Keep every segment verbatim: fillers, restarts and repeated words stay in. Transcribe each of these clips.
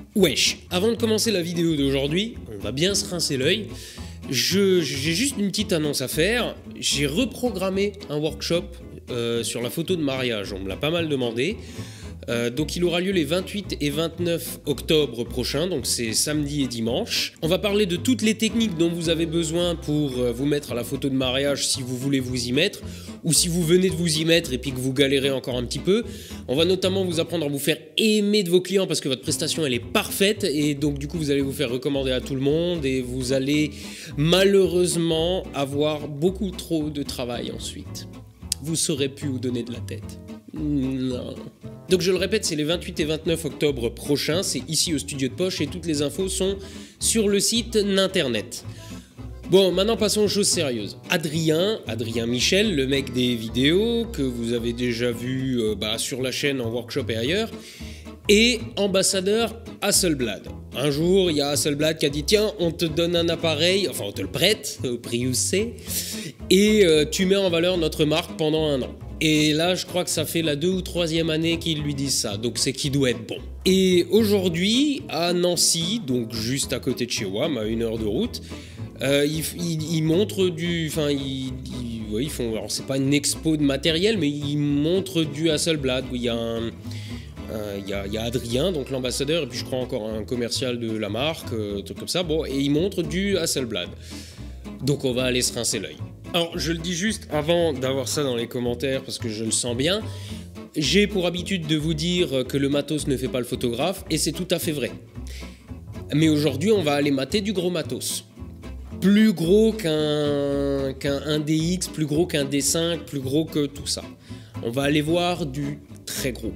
Wesh, avant de commencer la vidéo d'aujourd'hui, on va bien se rincer l'œil. J'ai juste une petite annonce à faire. J'ai reprogrammé un workshop euh, sur la photo de mariage, on me l'a pas mal demandé. Euh, donc il aura lieu les vingt-huit et vingt-neuf octobre prochains, donc c'est samedi et dimanche. On va parler de toutes les techniques dont vous avez besoin pour euh, vous mettre à la photo de mariage si vous voulez vous y mettre, ou si vous venez de vous y mettre et puis que vous galérez encore un petit peu. On va notamment vous apprendre à vous faire aimer de vos clients parce que votre prestation elle est parfaite et donc du coup vous allez vous faire recommander à tout le monde et vous allez malheureusement avoir beaucoup trop de travail ensuite. Vous saurez plus vous donner de la tête. Non. Donc je le répète, c'est les vingt-huit et vingt-neuf octobre prochains, c'est ici au studio de Poche et toutes les infos sont sur le site d'internet. Bon, maintenant passons aux choses sérieuses. Adrien, Adrien Michel, le mec des vidéos que vous avez déjà vu euh, bah, sur la chaîne en workshop et ailleurs, est ambassadeur Hasselblad. Un jour, il y a Hasselblad qui a dit tiens, on te donne un appareil, enfin on te le prête au prix où c'est, et euh, tu mets en valeur notre marque pendant un an. Et là, je crois que ça fait la deux ou troisième année qu'ils lui disent ça, donc c'est qu'il doit être bon. Et aujourd'hui, à Nancy, donc juste à côté de chez W A M, à une heure de route, euh, ils, ils, ils montrent du... Enfin, ils, ils, ouais, ils font... Alors, c'est pas une expo de matériel, mais ils montrent du Hasselblad, où il y a un... Euh, il y, a, il y a Adrien, donc l'ambassadeur, et puis je crois encore un commercial de la marque, euh, truc comme ça, bon, et ils montrent du Hasselblad. Donc on va aller se rincer l'œil. Alors je le dis juste avant d'avoir ça dans les commentaires parce que je le sens bien, j'ai pour habitude de vous dire que le matos ne fait pas le photographe et c'est tout à fait vrai. Mais aujourd'hui on va aller mater du gros matos. Plus gros qu'un qu'un un D X, plus gros qu'un D cinq, plus gros que tout ça. On va aller voir du très gros.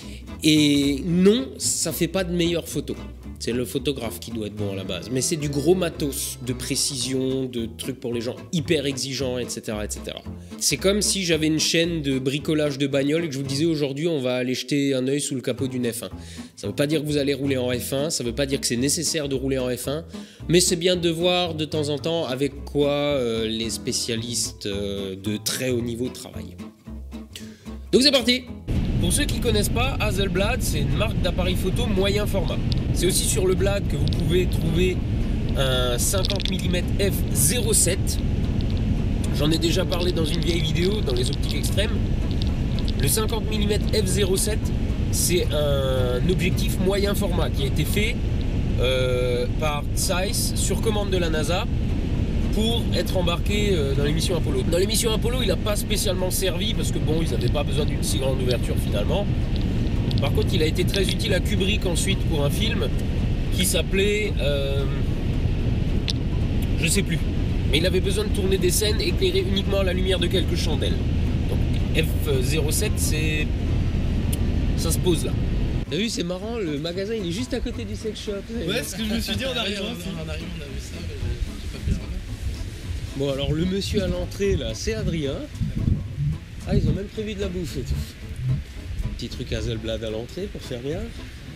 Et non, ça fait pas de meilleures photos. C'est le photographe qui doit être bon à la base. Mais c'est du gros matos, de précision, de trucs pour les gens hyper exigeants, et cetera et cetera. C'est comme si j'avais une chaîne de bricolage de bagnole et que je vous disais aujourd'hui on va aller jeter un œil sous le capot d'une F un. Ça veut pas dire que vous allez rouler en F un, ça veut pas dire que c'est nécessaire de rouler en F un, mais c'est bien de voir de temps en temps avec quoi euh, les spécialistes euh, de très haut niveau travaillent. Donc c'est parti! Pour ceux qui ne connaissent pas, Hasselblad, c'est une marque d'appareil photo moyen format. C'est aussi sur le Blad que vous pouvez trouver un cinquante millimètres f zéro sept. J'en ai déjà parlé dans une vieille vidéo, dans les optiques extrêmes. Le cinquante millimètres f zéro sept, c'est un objectif moyen format qui a été fait euh, par Zeiss sur commande de la NASA pour être embarqué dans l'émission Apollo. Dans l'émission Apollo, il n'a pas spécialement servi parce que bon, ils n'avaient pas besoin d'une si grande ouverture finalement. Par contre, il a été très utile à Kubrick ensuite pour un film qui s'appelait... Euh, je sais plus. Mais il avait besoin de tourner des scènes éclairées uniquement à la lumière de quelques chandelles. Donc f zéro sept, c'est... ça se pose là. T'as vu, c'est marrant, le magasin il est juste à côté du sex shop. Ouais, ce que je me suis dit en arrivant. En arrivant, on a vu ça. Bon alors le monsieur à l'entrée là c'est Adrien. Ah ils ont même prévu de la bouffe et tout. Petit truc Hasselblad à l'entrée pour faire bien.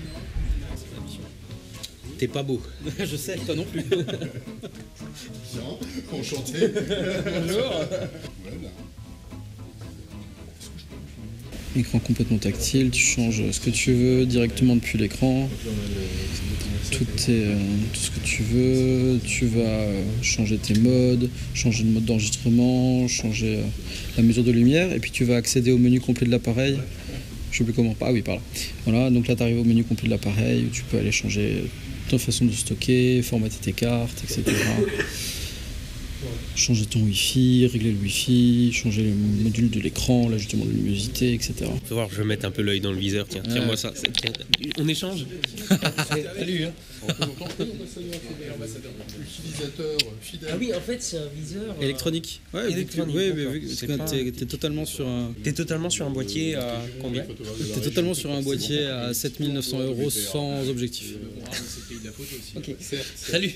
T'es pas beau. Je sais, toi non plus. Bien, enchanté. Bonjour. Voilà. Écran complètement tactile, tu changes ce que tu veux directement depuis l'écran. Tout, est, euh, tout ce que tu veux, tu vas euh, changer tes modes, changer le mode d'enregistrement, changer euh, la mesure de lumière et puis tu vas accéder au menu complet de l'appareil. Je sais plus comment, ah oui par là. Voilà, donc là tu arrives au menu complet de l'appareil où tu peux aller changer ta façon de stocker, formater tes cartes, et cetera. Changer ton Wi-Fi, régler le Wi-Fi, changer le module de l'écran, l'ajustement de luminosité, et cetera. Faut voir, je vais mettre un peu l'œil dans le viseur, tiens, tiens-moi ça. Tiens. On échange. Salut hein. Utilisateur fidèle. Ah oui, en fait c'est un viseur... Euh... Électronique. Ouais, électronique. Oui, mais vu que pas... t'es, t'es totalement sur un... T'es totalement sur un boîtier à combien? T'es totalement sur un boîtier à sept mille neuf cents euros sans objectif. Ok. Salut.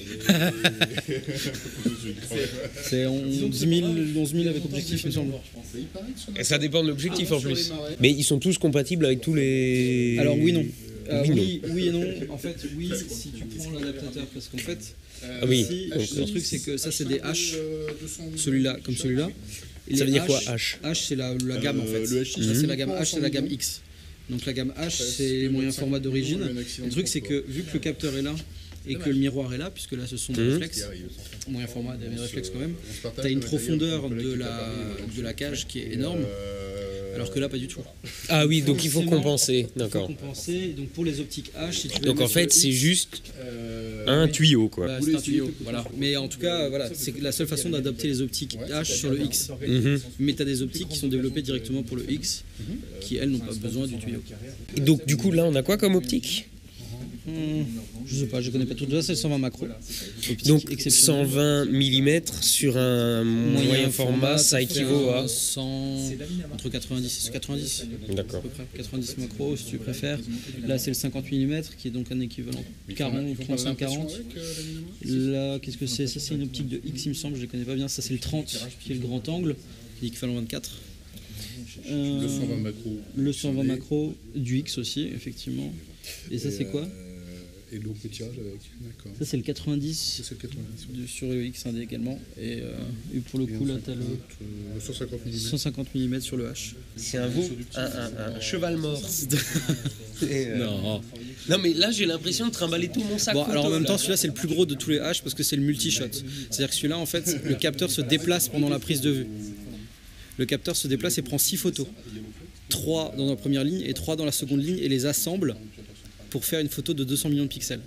C'est onze mille avec objectif, il me semble. Et ça dépend de l'objectif en plus. Mais ils sont tous compatibles avec tous les... Alors oui, non. Euh, oui, oui, oui et non. En fait, oui, si tu prends l'adaptateur, parce qu'en fait, ah oui. si, le truc c'est que ça c'est des H, celui-là comme celui-là. Ça veut dire H, quoi H? H c'est la, la gamme en fait. Le H six. Ça c'est la gamme H, c'est la gamme X. Donc la gamme H, c'est les moyens formats d'origine. Le truc, c'est que vu que le capteur est là et que le miroir est là, puisque là ce sont des Mmh. réflexes, moyen format, des réflexes quand même, tu as une profondeur de la, de la cage qui est énorme, alors que là pas du tout. Ah oui, donc il faut Forcément, compenser, Il faut d'accord. compenser. Donc pour les optiques H, si tu veux Donc en mettre fait, sur c'est le X, juste Euh, un tuyau, quoi. bah, c'est un tuyau, voilà. Mais en tout cas, voilà, c'est la seule façon d'adapter les optiques H sur le X. Mhm. Mais tu as des optiques qui sont développées directement pour le X, qui elles n'ont pas besoin du tuyau. Et donc du coup, là, on a quoi comme optique? Hmm, je sais pas, je connais pas tout. Déjà, c'est le cent vingt macro. Optique Donc exceptionnelle. cent vingt millimètres sur un moyen format, ça équivaut à... cent, entre quatre-vingt-dix et quatre-vingt-dix. À D'accord. peu près quatre-vingt-dix macros si tu préfères. Là, c'est le cinquante millimètres qui est donc un équivalent quarante, trente-cinq quarante. Là, qu'est-ce que c'est? Ça, c'est une optique de X, il me semble, je ne connais pas bien. Ça, c'est le trente qui est le grand angle, qui est équivalent vingt-quatre. Euh, Le cent vingt macro. le cent vingt macro, du X aussi, effectivement. Et ça, c'est quoi? Et donc le tirage avec. D'accord. Ça, c'est le quatre-vingt-dix Ça, c'est le quatre-vingt-dix. ouais. de- sur le X indé également. Et, euh, et pour le Et coup, là, ensuite, tu as le euh, le cent cinquante millimètres. cent cinquante millimètres sur le H. C'est un veau, un, un- un cheval mort. Et, euh, Non. Non mais là, j'ai l'impression de trimballer tout mon sac Bon, photo, alors en même là. temps, celui-là, c'est le plus gros de tous les H parce que c'est le multi-shot. C'est-à-dire que celui-là, en fait, le capteur se déplace pendant la prise de vue. Le capteur se déplace et prend six photos. trois dans la première ligne et trois dans la seconde ligne et les assemble pour faire une photo de deux cents millions de pixels.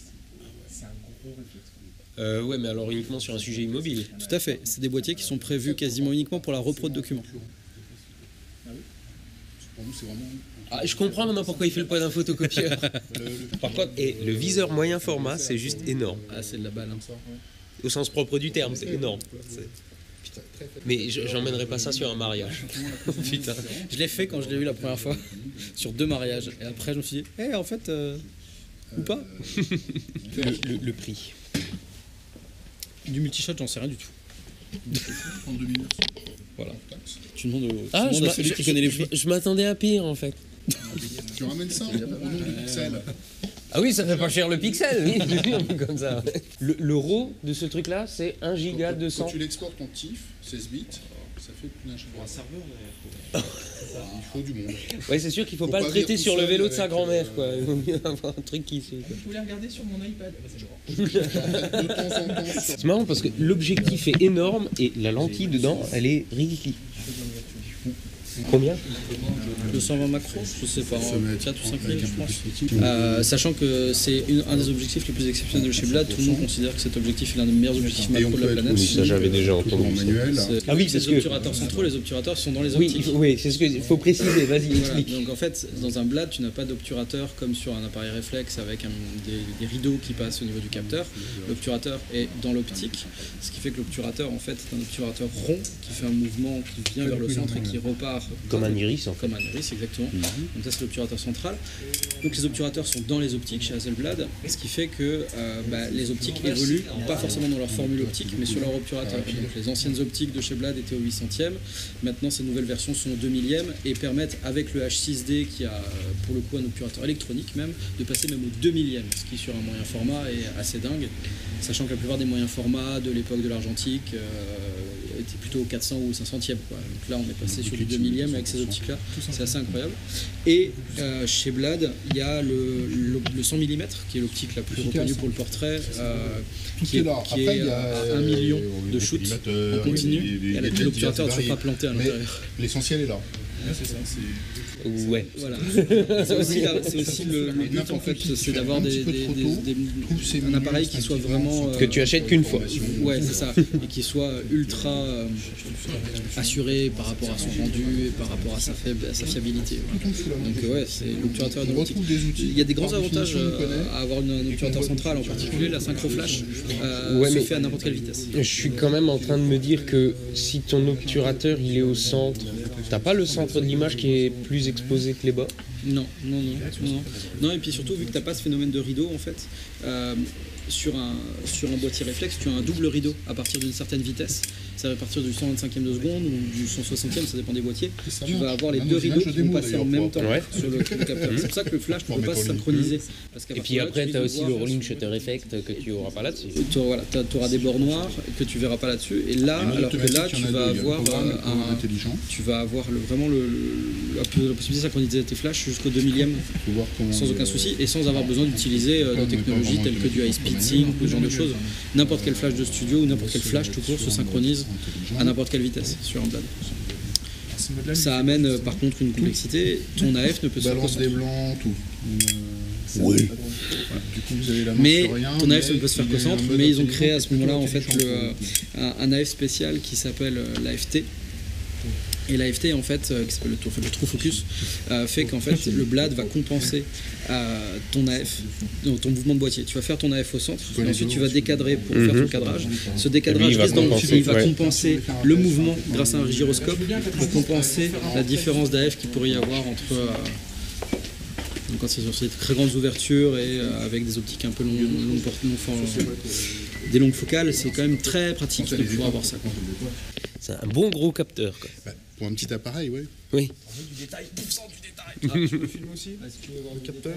Euh, ouais, mais alors uniquement sur un sujet immobile. Tout à fait. C'est des boîtiers qui sont prévus quasiment uniquement pour la repro de documents. Pour nous, c'est vraiment. Ah, je comprends maintenant pourquoi il fait le poids d'un photocopieur. Par contre, et le viseur moyen format, c'est juste énorme. Ah, c'est de la balle. Hein. Au sens propre du terme, c'est énorme. C'est- Mais je- j'emmènerai pas ça sur un mariage. Putain. Je l'ai fait quand je l'ai eu la première fois, sur deux mariages. Et après, je me suis dit, eh, en fait, euh, ou pas. Le, le- le prix. Du multishot, j'en sais rien du tout. trente-deux mille. Voilà. Tu demandes, au- tu Ah, demandes je à m'a- celui je- qui connaît les je- prix. je m'attendais à pire en fait. Tu ramènes ça au nom du pixel. Ah oui, ça fait pas cher le pixel, oui, un peu comme ça. Le, le RAW de ce truc-là, c'est un giga deux Quand cents. tu l'exportes en T I F, seize bits, ça fait plus d'un giga. Pour un serveur, il faut du monde. Ouais, c'est sûr qu'il faut, Faut pas pas le traiter venir sur tout le seul vélo de sa avec, grand-mère, euh, quoi. Il vaut mieux avoir un truc qui suit. quoi. Vous pouvez regarder sur mon iPad. De temps en temps, sur- C'est marrant parce que l'objectif est énorme et la lentille dedans, elle est ridicule. Combien? deux cent vingt macros, je sais pas, Ça va être quatre ou cinq avec mille, un je peu pense. plus petit. Euh, sachant que c'est une- un des objectifs les plus exceptionnels de chez Blad, tout le monde considère que cet objectif est l'un des meilleurs objectifs Et macro on de la peut être planète. aussi ça, j'avais déjà toujours en entendu ça. manuel. C'est- Ah oui, les parce que- obturateurs centraux, les obturateurs sont dans les Oui, optiques. il faut- oui, c'est ce qu'il faut préciser, vas-y, Voilà. explique. Donc en fait, dans un Blad, tu n'as pas d'obturateur comme sur un appareil réflexe avec un- des, des rideaux qui passent au niveau du capteur. L'obturateur est dans l'optique, ce qui fait que l'obturateur en fait est un obturateur rond qui fait un mouvement qui vient vers le centre et qui repart Comme un iris, en fait. comme un iris, exactement. Donc ça c'est l'obturateur central. Donc les obturateurs sont dans les optiques chez Hasselblad, ce qui fait que euh, bah, les optiques évoluent, pas forcément dans leur formule optique, mais sur leur obturateur. Donc les anciennes optiques de chez Blad étaient au huit centième, maintenant ces nouvelles versions sont au deux millième et permettent avec le H six D qui a euh, pour le coup un obturateur électronique même, de passer même au deux millième, ce qui sur un moyen format est assez dingue, sachant que la plupart des moyens formats de l'époque de l'argentique euh, étaient plutôt au quatre cents ou cinq centième. Quoi. Donc là on est passé sur du deux millième avec ces optiques là, c'est assez incroyable. Et euh, chez Blad, il y a le, le, le cent millimètres qui est l'optique la plus reconnue pour le portrait, euh, Tout qui est est, là. qui Après, est il y a à un million euh, de les shoots collimateurs, en continu. les- les- Et les- les l'obturateur n'est toujours variés. pas planté à Mais l'intérieur. l'essentiel est là. Ouais. Voilà. C'est aussi, la- c'est aussi le, le but en fait, c'est d'avoir des, des, des- des- un appareil qui soit vraiment euh, Que tu achètes qu'une fois. ouais, c'est ça, et qui soit ultra euh, assuré par rapport à son rendu et par rapport à sa, faible, à sa fiabilité. Voilà. Donc euh, ouais, c'est l'obturateur On de l'optique. retrouve des outils. Il y a des grands par avantages définition, on euh, connaît. à avoir une, un obturateur central, en particulier la synchro flash euh, Ouais, se mais- fait à n'importe quelle vitesse. Je suis quand même en train de me dire que si ton obturateur il est au centre, t'as pas le centre de l'image qui est plus exposé que les bords? Non, non, non, non, non. Non, et puis surtout, vu que tu n'as pas ce phénomène de rideau, en fait, euh, sur, un, sur un boîtier réflexe, tu as un double rideau à partir d'une certaine vitesse. Ça va partir du cent vingt-cinquième de seconde ou du cent soixantième, ça dépend des boîtiers. Ça Tu marche. vas avoir les Ah, deux nos images rideaux de qui vont démo, passer en d'ailleurs, même pour- temps Ouais. sur le, le capteur. C'est pour ça que le flash ne Pour peut pas mettre se en ligne. synchroniser. Parce qu'à Et partir puis de là, après, tu t'as vas aussi le voir- rolling shutter effect que tu auras pas là-dessus. tu voilà, auras des bords noirs que tu verras pas là-dessus. Et là, Et alors que là, automatique, il y tu en a vas deux. Il y a le avoir programme, euh, le programme un, intelligent. tu vas avoir le, vraiment le, le- la, la possibilité de synchroniser tes flashs jusqu'au deux millième Faut voir comment sans aucun souci et sans avoir besoin d'utiliser euh, de technologies telles que du high speed sync ou ce genre de choses. N'importe quel flash de studio ou n'importe quel flash tout court se synchronise à n'importe quelle vitesse sur un blad. Ça amène euh, par contre une complexité. Ton A F ne peut se faire balance qu'au des centre. blancs, tout. Euh, Oui. voilà. Du coup, vous avez la main Mais sur rien, ton A F ne peut se faire il y qu'au a un centre, mode mais ils ont intelligent créé à qui ce est moment-là en plutôt fait le, intelligent. un, un A F spécial qui s'appelle euh, l'A F T. Et l'A F T en fait, euh, qui s'appelle le, true- le True Focus, euh, fait qu'en fait le blad va compenser euh, ton A F, donc ton mouvement de boîtier. Tu vas faire ton A F au centre, et ensuite tu vas décadrer pour faire ton cadrage. Ce Et lui, décadrage il va risque dans le compenser, il va ouais. compenser le mouvement grâce à un gyroscope pour compenser la différence d'A F qu'il pourrait y avoir entre euh, donc quand c'est sur ces très grandes ouvertures et euh, avec des optiques un peu longues, longues portées, longues- enfin, euh, des longues focales, c'est quand même très pratique de pouvoir avoir ça, quoi. C'est un bon gros capteur, quoi. Bah, pour un petit appareil, ouais. Oui. Du détail, pour cent du détail. Tu peux filmer aussi? Si tu veux voir le capteur.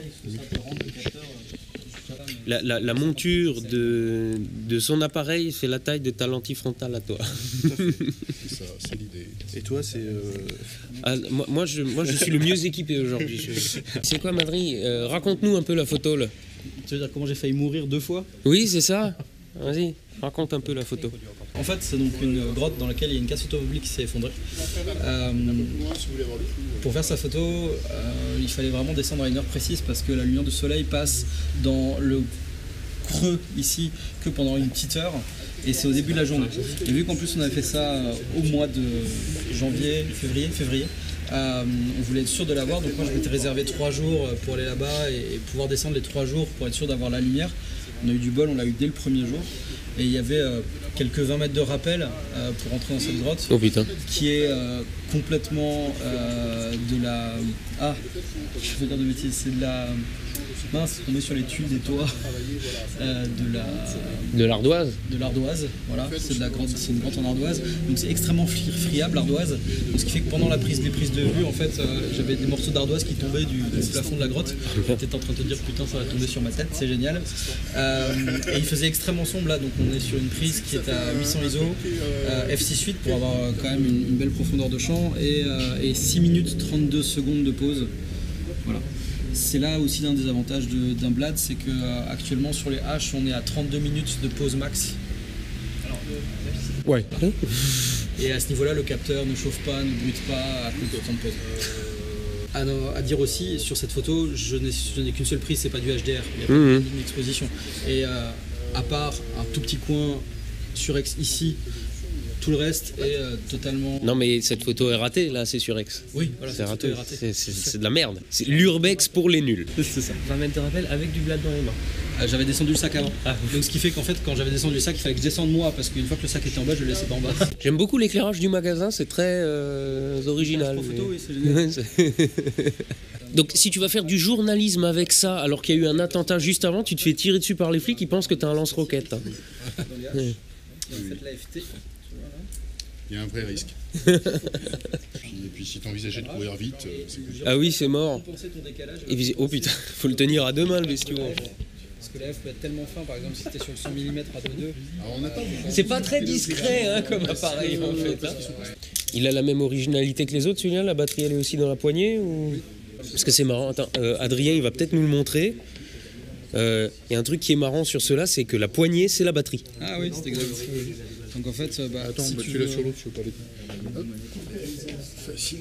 La, la, la monture de, de son appareil fait la taille de ta lentille frontale à toi. C'est ça, c'est l'idée. Et toi, c'est. euh, Ah, moi, moi, je, moi, je suis le mieux équipé aujourd'hui. Je- C'est quoi, Madri? Euh, Raconte-nous un peu la photo, là. Tu veux dire comment j'ai failli mourir deux fois? Oui, c'est ça. Vas-y, raconte un peu la photo. En fait, c'est donc une grotte dans laquelle il y a une casse automobile qui s'est effondrée. Euh, pour faire sa photo, euh, il fallait vraiment descendre à une heure précise parce que la lumière du soleil passe dans le creux ici que pendant une petite heure et c'est au début de la journée. Et vu qu'en plus on avait fait ça euh, au mois de janvier, février, février, euh, on voulait être sûr de l'avoir, donc moi je m'étais réservé trois jours pour aller là-bas et, et pouvoir descendre les trois jours pour être sûr d'avoir la lumière. On a eu du bol, on l'a eu dès le premier jour. Et il y avait euh, quelques vingt mètres de rappel euh, pour entrer dans cette grotte, Oh putain. qui est euh, complètement euh, de la... Ah, je vais dire de bêtises, c'est de la... Mince, on met sur les tuiles des toits euh, de la... De l'ardoise? de l'ardoise, voilà, c'est de la grotte, c'est une grotte en ardoise, donc c'est extrêmement fri- friable l'ardoise, donc ce qui fait que pendant la prise des prises de vue, en fait, euh, j'avais des morceaux d'ardoise qui tombaient du, du plafond de la grotte. J'étais en train de te dire putain ça va tomber sur ma tête, c'est génial. Euh, et il faisait extrêmement sombre là, donc on est sur une prise qui est à huit cents I S O, euh, F six point huit pour avoir euh, quand même une, une belle profondeur de champ et, euh, et six minutes trente-deux secondes de pause. Voilà. C'est là aussi l'un des avantages de- d'un blad, c'est que euh, actuellement sur les H on est à trente-deux minutes de pause max. Ouais. Et à ce niveau-là, le capteur ne chauffe pas, ne bruite pas à cause de temps de pause. À, no- à dire aussi, sur cette photo, je n'ai je n'ai qu'une seule prise, c'est pas du H D R, il n'y a pas Mhm. de ligne d'exposition. Et euh, à part un tout petit coin sur X ici, tout le reste est euh, totalement... Non, mais cette photo est ratée, là, c'est sur X. Oui, voilà, C'est cette photo raté. est ratée. C'est- C'est c'est de la merde. C'est l'urbex pour les nuls. C'est ça. vingt mètres de rappel avec du blad dans les mains. Euh, j'avais descendu le sac avant. Ah. Donc ce qui fait qu'en fait, quand j'avais descendu le sac, il fallait que je descende moi, parce qu'une fois que le sac était en bas, je le laissais pas en bas. J'aime beaucoup l'éclairage du magasin, c'est très euh, original. Pour photo, mais- oui, c'est génial. C'est- Donc si tu vas faire du journalisme avec ça, alors qu'il y a eu un attentat juste avant, tu te fais tirer dessus par les flics, ils pensent que t'as un lance-roquette. hein. Et en fait, l'A F T, Il y a un vrai risque. puis, et puis si tu envisageais de courir vite, euh, c'est que- Ah oui, c'est mort. compenser ton décalage. Et puis- oh putain, faut le tenir à deux mains le bestiau. Parce que la F peut être tellement fin, par exemple, si c'était sur le cent millimètres à deux deux. Alors, on n'a pas beaucoup- C'est pas très discret hein, comme appareil en fait. hein. Il a la même originalité que les autres celui-là, la batterie elle est aussi dans la poignée ou... Parce que c'est marrant, attends, euh, Adrien il va peut-être nous le montrer. Euh, Il y a un truc qui est marrant sur cela, c'est que la poignée c'est la batterie. Ah oui, c'est exact. Donc en fait, bah, Attends, si bah, tu tu l'as veux- sur l'autre, je veux pas les. Hop. Facile.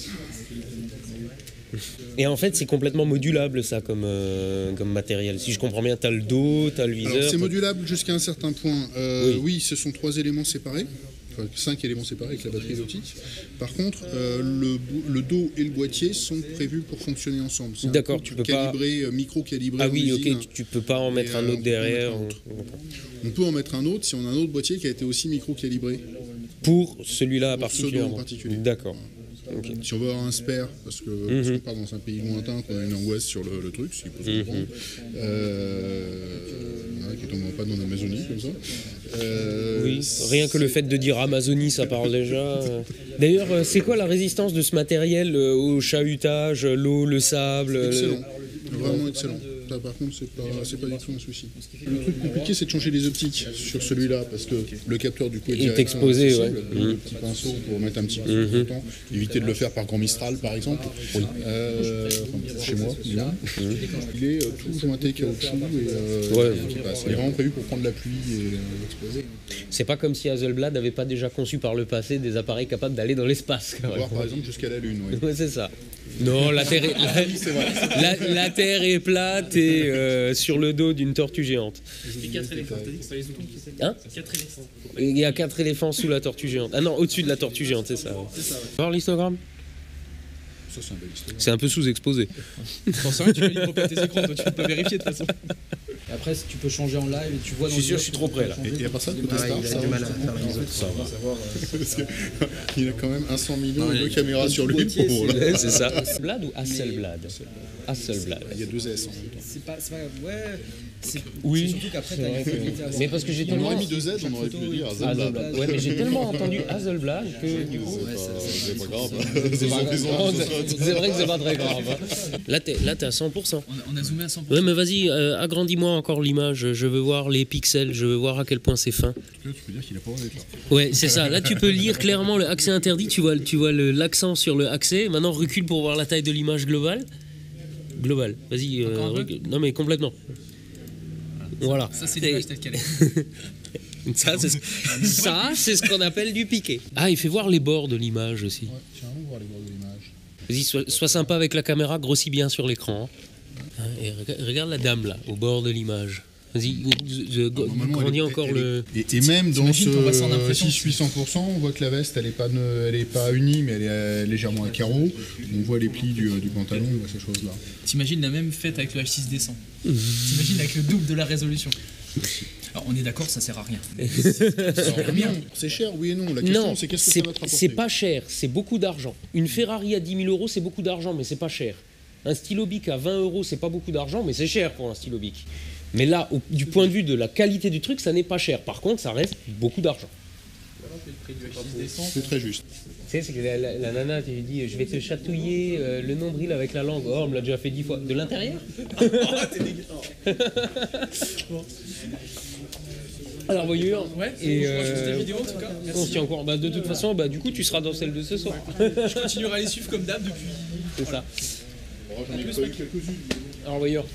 Et en fait c'est complètement modulable ça comme, euh, comme matériel. Si je comprends bien, t'as le dos, t'as le viseur. Alors c'est t'as- modulable jusqu'à un certain point. Euh, Oui. oui. ce sont trois éléments séparés. Enfin, cinq éléments séparés avec la batterie et l'optique. Par contre, euh, le, bou- le dos et le boîtier sont prévus pour fonctionner ensemble. C'est un D'accord, couple tu peux pas- calibré, euh, micro-calibré. Ah en oui, ok, usine. tu, tu peux pas en mettre Et, un euh, autre on peut derrière. en ou- mettre On peut en mettre un autre si on a un autre boîtier qui a été aussi micro-calibré. Pour celui-là Pour ce dos en particulièrement. particulier. D'accord. Ok. Si on veut avoir un spare, parce que Mhm. parce qu'on part dans un pays lointain, qu'on a une angoisse sur le, le truc, s'il peut se Mhm. comprendre, euh, voilà, qui tombe pas dans l'Amazonie comme ça. Euh, Oui, rien que le fait de dire Amazonie, ça parle déjà. euh. D'ailleurs, euh, c'est quoi la résistance de ce matériel euh, au chahutage, l'eau, le sable le- Excellent, vraiment excellent. Ça, par contre, c'est pas, c'est pas du tout un souci. Le truc compliqué, c'est de changer les optiques sur celui-là, parce que le capteur, du coup, est, Il est exposé, ouais. Le mmh. petit pinceau pour mettre un petit peu mmh. de temps, éviter de le faire par grand Mistral, par exemple. Oui. Euh, enfin, chez moi, bien. Mmh. Il est euh, tout jointé caoutchouc et euh, ouais. il est vraiment prévu pour prendre la pluie et euh, exposer. C'est pas comme si Hasselblad n'avait pas déjà conçu par le passé des appareils capables d'aller dans l'espace. Voir par exemple jusqu'à la Lune. Oui. Ouais, c'est ça. Non, la Terre est, la, la, la terre est plate et euh, sur le dos d'une tortue géante. Et quatre éléphants, t'as dit que c'est pas les zoutons qui c'est Hein quatre éléphants. Il y a quatre éléphants sous la tortue géante. Ah non, au-dessus de la tortue géante, c'est ça. Ouais. C'est ça, ouais. Voir l'histogramme. Ça, c'est un bel histogramme. C'est un peu sous-exposé. T'en sais rien, tu peux lire pas tes écrans, toi tu peux pas vérifier de toute façon. Et après, si tu peux changer en live et tu vois dans Je suis sûr, le je suis trop près là. Et, et à part ça, côté Ah, Star, il a ça du va, mal à faire les autres. ça va. Savoir, euh, parce que, il a quand même un cent millions de caméras sur lui. boîtier, Pour, c'est- là. C'est ça. Hasselblad ou Hasselblad Hasselblad. Il y a deux S en même temps. C'est pas, c'est pas, ouais. C'est Oui, c'est surtout qu'après, c'est t'as vrai une que- qualité assez- Mais parce que j'ai On tellement... aurait mis deux Z, on aurait pu le dire. Hasselblad. Hasselblad. Ouais, mais j'ai tellement entendu Hasselblad que du coup... C'est pas grave. C'est pas Ils ont- grave. ils ont- C'est vrai que c'est pas très grave. hein. Là, t'es là, t'es à cent pour cent. On a, on a zoomé à cent pour cent. Ouais, mais vas-y, euh, agrandis-moi encore l'image. Je veux voir les pixels, je veux voir à quel point c'est fin. Tu peux dire qu'il a pas envie d'être là. Ouais, c'est ça. Là, tu peux lire clairement le accès interdit. Tu vois, tu vois le- l'accent sur le accès. Maintenant, recule pour voir la taille de l'image globale. Globale. Vas-y. euh, Encore un peu recule. Non, mais complètement. Voilà. Ça c'est l'image telle qu'elle est. Ça, c'est ce... ça, c'est ce qu'on appelle du piqué. Ah, il fait voir les bords de l'image aussi. Ouais, tiens, on va voir les bords de l'image. Vas-y, sois, sois sympa avec la caméra, grossis bien sur l'écran. Hein, et regarde, regarde la dame là, au bord de l'image. Vas-y, je- je- Normalement, grandis elle est- encore elle le. est- Et, et même dans T'imagines ton bassin ce d'impression six huit cents pour cent, on voit que la veste, elle est pas, ne- elle est pas unie, mais elle est euh, légèrement à carreaux. On voit les plis du, du pantalon, on voit ces choses-là. T'imagines la même fête avec le H six D cent. T'imagines avec le double de la résolution. Alors on est d'accord, ça sert à rien. Alors, non, c'est cher, oui et non. La question, Non, c'est qu'est-ce que c'est ça va te rapporter. c'est pas cher, c'est beaucoup d'argent. Une Ferrari à dix mille euros, c'est beaucoup d'argent, mais c'est pas cher. Un stylo bic à vingt euros, c'est pas beaucoup d'argent, mais c'est cher pour un stylo bic. Mais là, au- du point de vue de la qualité du truc, ça n'est pas cher. Par contre, ça reste beaucoup d'argent. C'est très juste. Tu sais, c'est que la, la- la nana, tu lui dis, je vais te chatouiller euh, le nombril avec la langue. Oh, on me l'a déjà fait dix fois. De l'intérieur. Alors, voyure. Ouais, Et, et euh, euh, cette vidéo en tout cas. on se Merci. tient encore. Bah, de toute façon, bah, du coup, tu seras dans celle de ce soir. Je continuerai à les suivre comme d'hab depuis. C'est ça. J'en ai pas eu quelques-unes. Alors, voyeur.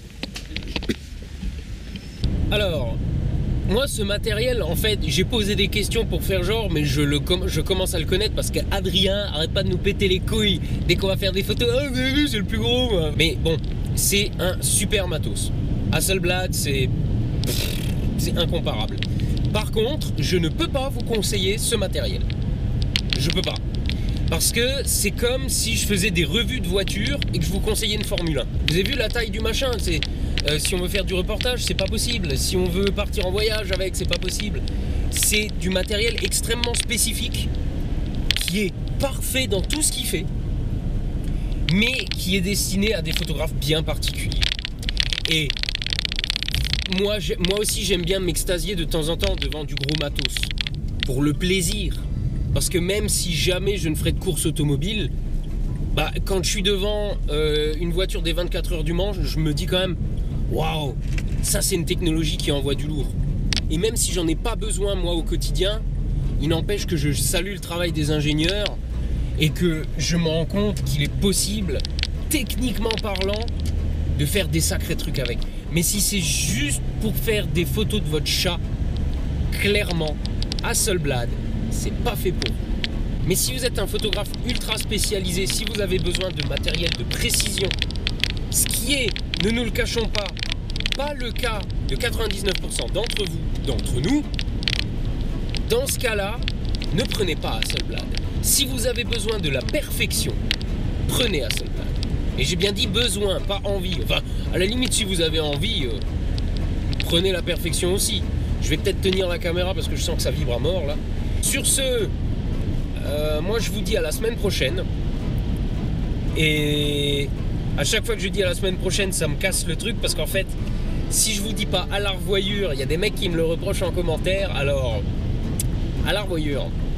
Alors, moi, ce matériel, en fait, j'ai posé des questions pour faire genre, mais je, le com- je commence à le connaître parce qu'Adrien arrête pas de nous péter les couilles dès qu'on va faire des photos. Ah, vous avez vu, c'est le plus gros. moi. Mais bon, c'est un super matos. Hasselblad, c'est c'est incomparable. Par contre, je ne peux pas vous conseiller ce matériel. Je peux pas. Parce que c'est comme si je faisais des revues de voitures et que je vous conseillais une Formule un. Vous avez vu la taille du machin, c'est euh, si on veut faire du reportage, c'est pas possible. Si on veut partir en voyage avec, c'est pas possible. C'est du matériel extrêmement spécifique qui est parfait dans tout ce qu'il fait, mais qui est destiné à des photographes bien particuliers. Et moi, j'ai- moi aussi, j'aime bien m'extasier de temps en temps devant du gros matos pour le plaisir. Parce que même si jamais je ne ferai de course automobile, bah, quand je suis devant euh, une voiture des vingt-quatre heures du Mans, je me dis quand même waouh, ça c'est une technologie qui envoie du lourd. Et même si j'en ai pas besoin moi au quotidien, il n'empêche que je salue le travail des ingénieurs et que je me rends compte qu'il est possible, techniquement parlant, de faire des sacrés trucs avec. Mais si c'est juste pour faire des photos de votre chat, clairement, Hasselblad, c'est pas fait pour. Mais si vous êtes un photographe ultra spécialisé, si vous avez besoin de matériel de précision, ce qui est, ne nous le cachons pas, pas le cas de quatre-vingt-dix-neuf pour cent d'entre vous, d'entre nous, dans ce cas-là, ne prenez pas Hasselblad. Si vous avez besoin de la perfection, prenez Hasselblad. Et j'ai bien dit besoin, pas envie. Enfin, à la limite, si vous avez envie, euh, prenez la perfection aussi. Je vais peut-être tenir la caméra parce que je sens que ça vibre à mort là. Sur ce, euh, moi je vous dis à la semaine prochaine. Et à chaque fois que je dis à la semaine prochaine, ça me casse le truc parce qu'en fait, si je vous dis pas à la revoyure, il y a des mecs qui me le reprochent en commentaire. Alors, à la revoyure.